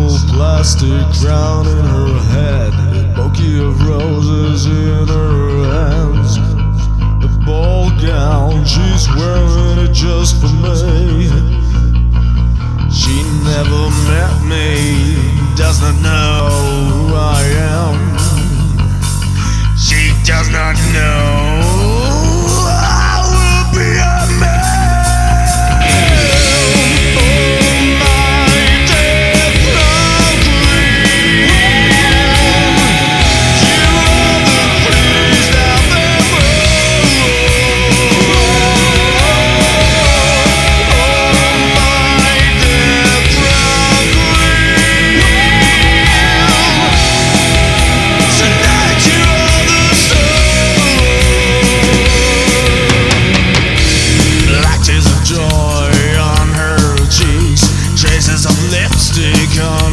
little plastic crown in her head, a bouquet of roses in her hands, a ball gown, she's wearing it just for me. She never met me, does not know who I am. She does not know I will be a man. Traces of lipstick on